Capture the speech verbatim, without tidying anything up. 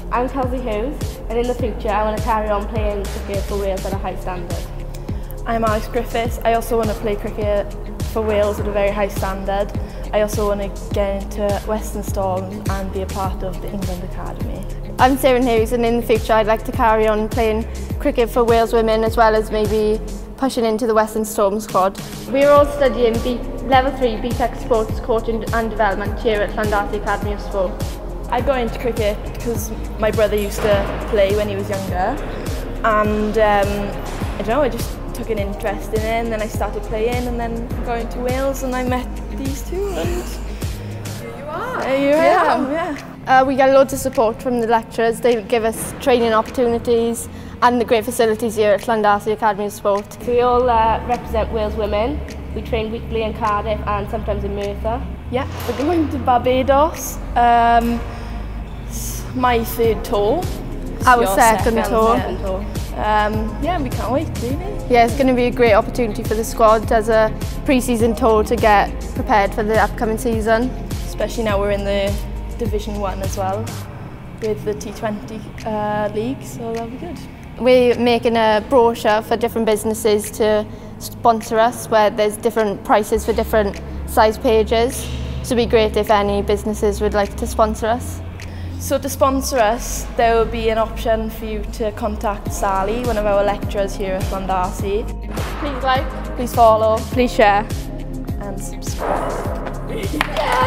I'm Kelsey Hughes, and in the future I want to carry on playing cricket for Wales at a high standard. I'm Alex Griffiths. I also want to play cricket for Wales at a very high standard. I also want to get into Western Storms and be a part of the England Academy. I'm Sarah Hughes, and in the future I'd like to carry on playing cricket for Wales women, as well as maybe pushing into the Western Storm squad. We're all studying B Level three B Tech Sports Coaching and Development here at Llandarcy Academy of Sport. I got into cricket because my brother used to play when he was younger, and um, I don't know, I just took an interest in it, and then I started playing, and then going to Wales, and I met these two, and here you are. There you yeah. am, yeah. Uh, we get loads of support from the lecturers. They give us training opportunities and the great facilities here at Llandarcy Academy of Sport. So we all uh, represent Wales women. We train weekly in Cardiff and sometimes in Merthyr. Yeah, we're going to Barbados. Um, it's my third tour. Our second, second tour. Second tour. Um, yeah, we can't wait, really. Yeah, it's going to be a great opportunity for the squad as a pre-season tour to get prepared for the upcoming season. Especially now we're in the Division One as well, with the T twenty uh, league, so that'll be good. We're making a brochure for different businesses to sponsor us, where there's different prices for different size pages. So it'd be great if any businesses would like to sponsor us. So to sponsor us, there will be an option for you to contact Sally, one of our lecturers here at Llandarcy. Please like, please follow, please share and subscribe. Yeah.